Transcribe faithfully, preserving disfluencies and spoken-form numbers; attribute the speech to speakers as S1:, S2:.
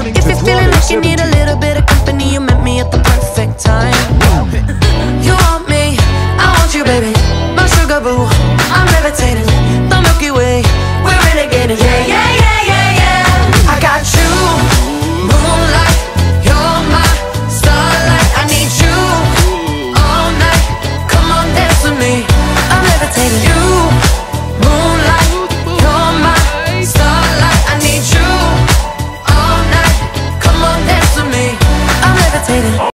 S1: If you're feeling like you need a little bit of company, you met me at the perfect time. You want me, I want you, baby. My sugar boo, I'm levitating.